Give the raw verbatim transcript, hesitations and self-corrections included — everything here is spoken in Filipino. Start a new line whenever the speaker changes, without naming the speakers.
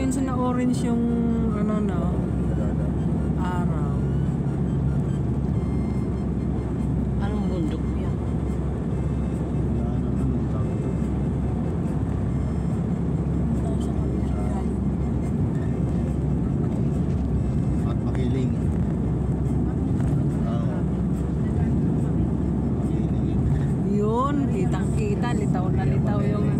minsan na orange yung ano no, araw.
Anong bundok yan?
At Makiling. Oo.
Yun, kitang kita, litaw na litaw yung